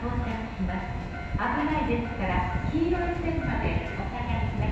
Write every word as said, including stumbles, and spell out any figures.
到着します。危ないですから黄色い線までお下がりください。